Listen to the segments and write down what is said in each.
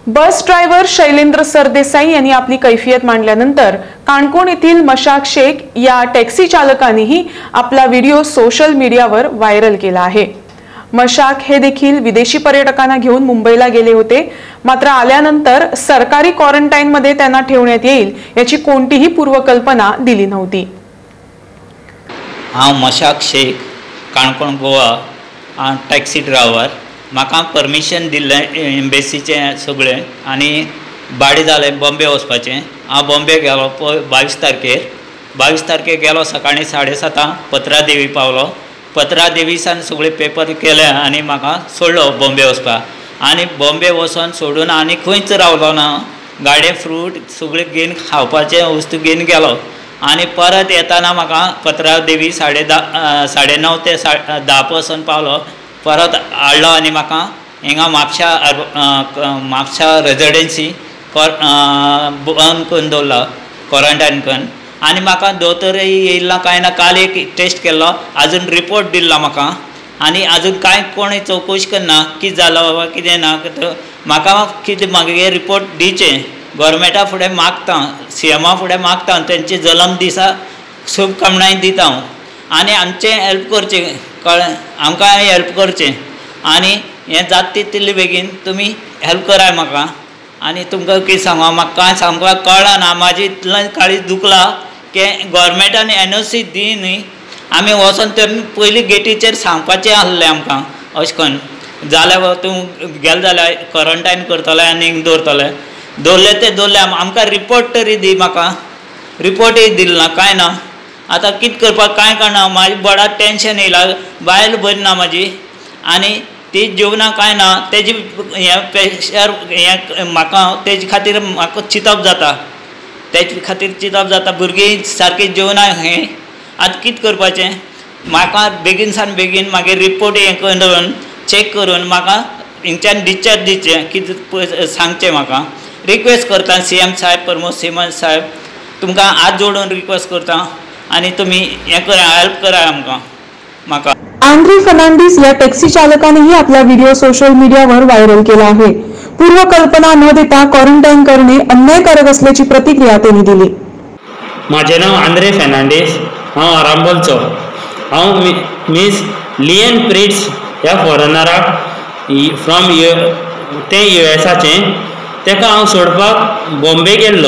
Bus driver Shailendra Sardesai यांनी आपली कैफियत मांडल्यानंतर काणकोण येथील मशाक शेख या टॅक्सी चालकानेही आपला व्हिडिओ सोशल मीडियावर व्हायरल केला आहे। मशाक हे देखील विदेशी पर्यटकांना घेऊन मुंबईला गेले होते, मात्र आल्यानंतर सरकारी क्वारंटाईनमध्ये त्यांना ठेवण्यात येईल याची कोणतीही पूर्वकल्पना दिली नव्हती। हांव मशाक शेख, काणकोण गोवा, टॅक्सी ड्रायव्हर। म्हाका परमिशन दिल्लें एम्बेसीचे सगळें आनी भाडें जालें बॉम्बे वचपाचें। हांव बॉम्बे गेलो 22 तारखेर गेलो सकाळीं 7:30 पत्रादेवी पावलो। पत्रादेवीसान सगळे पेपर केले आनी म्हाका सोडलो बॉम्बे वचपाक। आनी बॉम्बे वचोन सोडून आनी खंयच रावलो ना, गाडये फ्रूट सगळे घेवन खावपाचे वस्तू घेवन गेलो। आनी परत येताना म्हाका पत्रादेवी 9:30 ते 10 पासून पावलो। परत हाडलो आनी म्हाका हिंगा म्हापशा रेजिडेंसी बंद करून दवरला, क्वॉरंटायन करून। आनी म्हाका दोतोरय येयला कांय ना, काल एक टेस्ट केल्लो, आजून रिपोर्ट दिल्लो म्हाका आनी आजून कांय कोणूय चवकशी करना कितें जालो बाबा कितें ना। म्हाका कितें म्हागे रिपोर्ट दिवचें, गव्हर्मेंटा फुडें मागता, CMA फुडें मागता, तेंचे जल्म दिसा शुभकामनाय दिता हांव। आनी आमचें हेल्प करचें, कळ्ळें, आमकां हेल्प करचें आनी हें जाता तितले बेगीन तुमी हेल्प कराय म्हाका। आनी तुमकां कितें सांगू, म्हाका कांय सामको कळना ना, म्हाजें इतलें काळीज दुखलां की गव्हर्मेंटान NOC दी न्ही, आमी वचोन तर पयलीं गेटीचेर सांगपाचें आसलें आमकां, अशें करून जाल्यार तूं गेले जाल्यार क्वॉरंटायन करतले आनी दवरले ते दवरले। आमकां रिपोर्ट तरी दी, म्हाका रिपोर्टय दिल ना, कांय ना। आतां कितें करपाक कांय कळना, म्हाजें बडा टेंशन येयला, बायल बरी ना म्हाजी आनी ती जेवना कांय ना, तेजी हें प्रेशर हें म्हाका तेजे खातीर म्हाका चिंतप जाता, तेजे खातीर चिंतप जाता। भुरगीं सारकी जेवना हें, आतां कितें करपाचें। म्हाका बेगीन सान बेगीन म्हागे रिपोर्ट हें करून चॅक करून म्हाका हिंगच्यान डिस्चार्ज दिवचें, कितें सांगचें म्हाका। रिक्वेस्ट करता CM साहेब, प्रमोद सावंत साहेब, तुमकां हात जोडून रिक्वेस्ट करता आनी तुमी हें करा, हेल्प कराय आमकां म्हाका। आंद्रे फर्नांडिस या टॅक्सी चालकानेही आपला व्हिडिओ सोशल मीडियावर व्हायरल केला आहे। पूर्वकल्पना न देता क्वारंटाईन करणे अन्यायकारक असल्याची प्रतिक्रिया त्यांनी दिली। माझे नाव आंद्रे फर्नांडिस, हांव आरांबोलचो। हांव मिस लिएन प्रिट्स ह्या फॉरेनराक फ्रॉम USAचे तेका हांव सोडपाक बॉम्बे गेल्लो,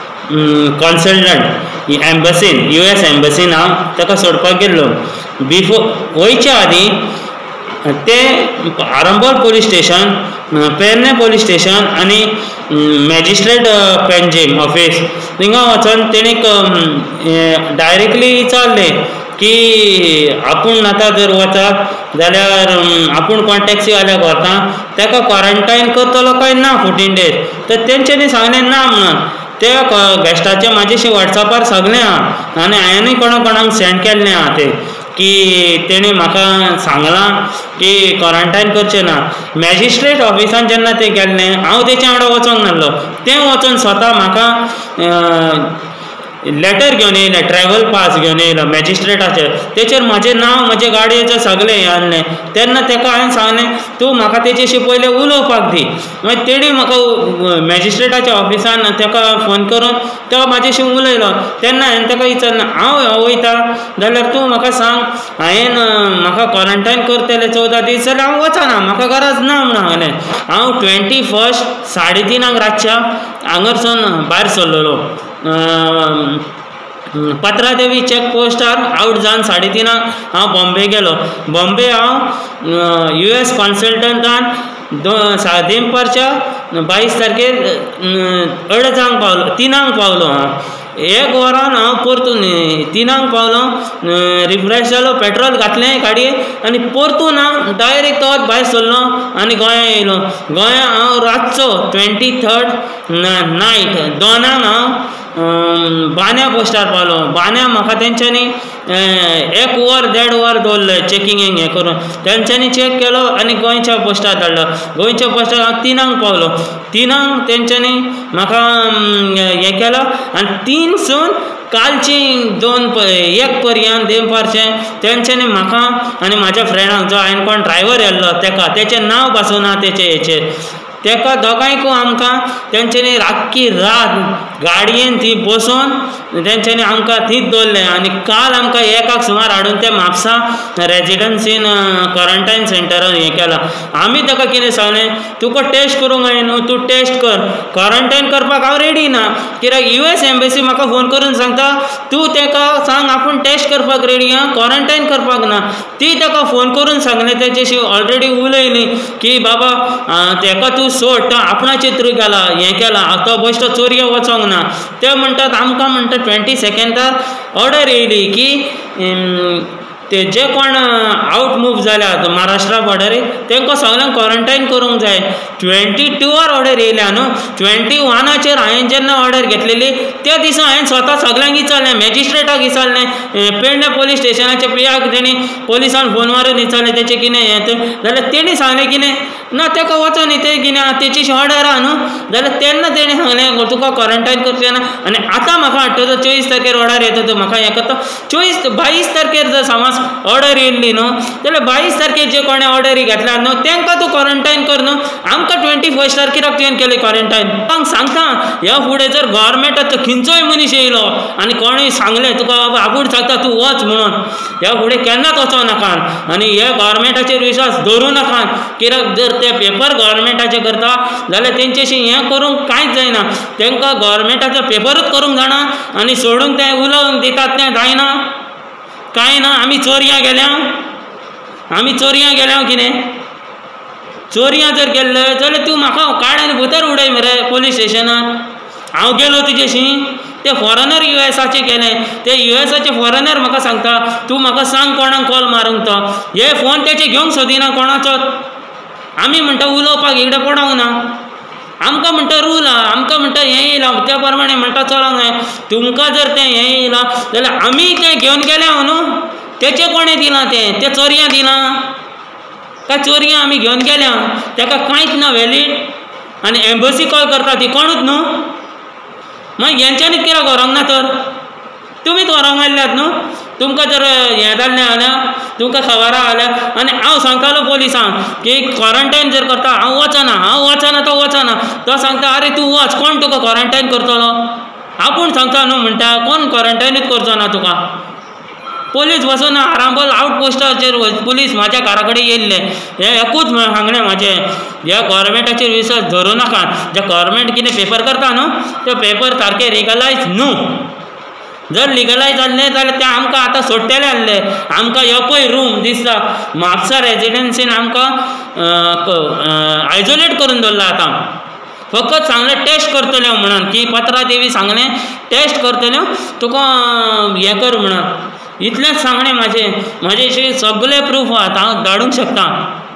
कन्सल्टंट एम्बसीन, US एम्बसीन हांव तेका सोडपाक गेल्लो। वयच्या आदीं ते Arambol police station, Pernem police station आनी मॅजिस्ट्रेट पेंजीम ऑफिस थिंगा वचोन तेणीक डायरेक्टली विचारलें की आपूण आतां जर वचत जाल्यार आपूण कोण टॅक्सीवाल्याक व्हरता, तेका क्वॉरंटायन करतलो काय ना 14 days। तर तेंच्यांनी सांगलें ना म्हणून। ते गेस्टाचे म्हाजेशी वॉट्सॅपार सगळें आहा आनी हांवेंनूय कोणाक सेंड केल्लें आहा ते की तेणी म्हाका सांगलां की क्वॉरंटायन करचें ना। मॅजिस्ट्रेट ऑफिसान जेन्ना ते गेल्लें, हांव तेच्या वांगडा वचोंक नासलो, तें वचोन स्वता म्हाका लेटर घेवन येयलें, ट्रॅवल पास घेवन येयलो मॅजिस्ट्रेटाचेर, तेचेर म्हाजें नांव, म्हजे गाडयेचें सगळें हें आहलें। तेन्ना तेका हांवें सांगलें तूं म्हाका तेचेशी पयलें उलोवपाक दी। मागीर तेणी म्हाका मॅजिस्ट्रेटाच्या ऑफिसान तेका फोन करून तो म्हाजेशी उलयलो। तेन्ना हांवें तेका विचारलें, हांव वयता जाल्यार तूं म्हाका सांग, म्हाका क्वॉरंटायन करतले 14 दीस जाल्यार हांव वचना, म्हाका गरज ना म्हणून सांगलें। हांव 21 3:30 रातच्या हांगरसून भायर सरलोलो, पत्रादेवी चॅक पोस्टार आउट जावन 3:30 हांव बॉम्बे गेलो। बॉम्बे हांव US कन्सल्टंटान दनपारच्या 22 तारखेर 3:30 पावलो, 3 पावलो। हांव 1 वरान हांव परतून 3 पावलो, रिफ्रेश जालो, पेट्रोल घातलें गाडयेक आनी परतून हांव डायरेक्ट तोच भायर सरलो आनी गोंया येयलो। गोंया हांव रातचो 23rd नायट 2 हांव बान्या पोस्टार पावलो। बान्या म्हाका तेंच्यांनी 1 वर 1.5 वर दवरलें चॅकिंगेक हें करून। तेंच्यांनी चॅक केलो आनी गोंयच्या पोस्टार धाडलो। गोंयच्या पोस्टार हांव 3 पावलो। 3 तेंच्यांनी म्हाका हें केलो आनी 3 सून कालची 1 पर्यंत दनपारचें तेंच्यांनी म्हाका आनी म्हाज्या फ्रेंडाक, जो हांवें कोण ड्रायव्हर येल्लो तेका, तेचें नांव पासून ना तेचे हेचेर, तेका दोगांयकू आमकां तेंच्यांनी राक्की रात गाडयेन थी बसून तेंच्यांनी आमकां थींच दवरलें आनी काल आमकां 1 सुमार हाडून ते म्हापसा रेजिडन्सीन क्वॉरंटायन सेंटरान हें केलां. आमी ताका कितें सांगलें, तुका टेस्ट करूंक जाय न्हू, तूं टेस्ट कर. क्वॉरंटायन करपाक हांव रेडी ना, कित्याक US एम्बसी म्हाका फोन करून सांगता तूं ताका सांग आपूण टेस्ट करपाक रेडी आहा, क्वॉरंटायन करपाक ना. ती ताका फोन करून सांगलें, तेच्याशी ऑलरेडी उलयली की बाबा ताका तूं सोड, तो आपणाचे थ्रू गेला, हें केलां, तो बेश्टो चोरयो वचोंक ना. ते म्हणटात आमकां म्हणटा 22 ऑर्डर येयली की ते जे कोण आवट मूव जाल्यात महाराष्ट्रा बॉर्डरीक तांकां सगळ्यांक क्वॉरंटायन करूंक जाय. 22 ऑर्डर येयल्या न्हू. 21 हांवें जेन्ना ऑर्डर घेतलेली त्या दिसा हांवें स्वता सगळ्यांक विचारलें, मॅजिस्ट्रेटाक विचारलें, पेडणे पोलीस स्टेशनाच्या पियाक तेणी पोलिसान फोन मारून विचारलें तेचें कितें हें तें, जाल्यार तेणी सांगलें कितें ना ताका वचोन तें कितें तेची ऑर्डर आहा न्हू. जाल्यार तेन्ना तेणें सांगलें तुका क्वॉरंटायन करचें ना. आनी आतां म्हाका हाडटा 24 तारखेर ऑर्डर येता, म्हाका हें करता 22 तारखेर जर समज ऑर्डर येयल्ली न्हू जाल्यार 22 तारखेर जे कोणें ऑर्डरी घेतल्यात न्हू तांकां तूं क्वॉरंटायन कर न्हू. आमकां 21 तारखेराक तुवें केलें क्वॉरंटायन. हांव सांगता ह्या फुडें जर गव्हर्मेंटाचो खंयचोय मनीस येयलो आनी कोणें सांगलें तुका बाबा आपूण सांगता तूं वच म्हणून, ह्या फुडें केन्नाच वचों नाकात. आनी हे गव्हर्मेंटाचेर विश्वास दवरूं नाकात, कित्याक जर ते पेपर गव्हर्मेंटाचे करता जाल्यार तेंचेशी हें करूंक कांयच जायना. तांकां गव्हर्मेंटाचो पेपरूच करूंक जाणा आनी सोडूंक तें उलोवंक दितात तें जायना. कांय ना, आमी चोरयां गेल्या कितें चोरयां जर गेल्ले जाल्यार तूं म्हाका काड आनी भितर उडय मरे पोलीस स्टेशनान. हांव गेलो तुजेशी, ते फॉरेनर USाचे गेलें, ते USाचे फॉरेनर म्हाका सांगता तूं म्हाका सांग कोणाक कॉल मारूंक तो. हे फोन तेचे घेवंक सोदिना कोणाचोच. आमी म्हणटा उलोवपाक इकडे पडोंक ना. आमकां म्हणटा रूल आहा, आमकां म्हणटा हें येयलां त्या प्रमाणे म्हणटा चलोंक जाय. तुमकां जर तें हें येयलां जाल्यार आमी तें घेवन गेल्या न्हू. तेचें कोणें दिलां तें चोरयां दिलां काय चोरयां आमी घेवन गेल्या, ताका कांयच ना वॅलीड. आनी एम्बसी कॉल करता ती कोणूच न्हू. मागीर हेंच्यांनीच कित्याक व्हरोंक ना तर तुमीच व्हरोंक आयल्यात न्हू. तुमकां जर हें जाल्लें जाल्यार तुमकां खबर आहा जाल्यार. आनी हांव सांगतालो पोलिसांक की क्वॉरंटायन जर करता हांव वचना तो वचना. तो सांगता अरे तूं वच, कोण तुका क्वॉरंटायन करतलो. आपूण सांगता न्हू म्हणटा कोण क्वॉरंटायनूच करचो ना तुका. पोलीस वचून आरांबोल आउटपोस्टाचेर पुलीस म्हाज्या घरा कडेन येयल्ले. हें एकूच सांगणें म्हाजें, ह्या गव्हर्मेंटाचेर विश्वास धरूं नाकात. जे गव्हर्मेंट कितें पेपर करता न्हू ते पेपर सारके लिगलायज न्हू. जर लिगलायज जाल्लें जाल्यार तें आमकां आतां सोडटले आहले. आमकां हो पळय रूम दिसता म्हापसा रेजिडेन्सीन आमकां आयसोलेट करून दवरला. आतां फकत सांगलें टेस्ट करतले म्हणून की पत्रा देवी सांगलें टेस्ट करतल्यो तुका हें कर म्हणून. इतलेंच सांगणें म्हाजें. म्हाजेशी सगळे प्रूफ आहात, हांव धाडूंक शकता.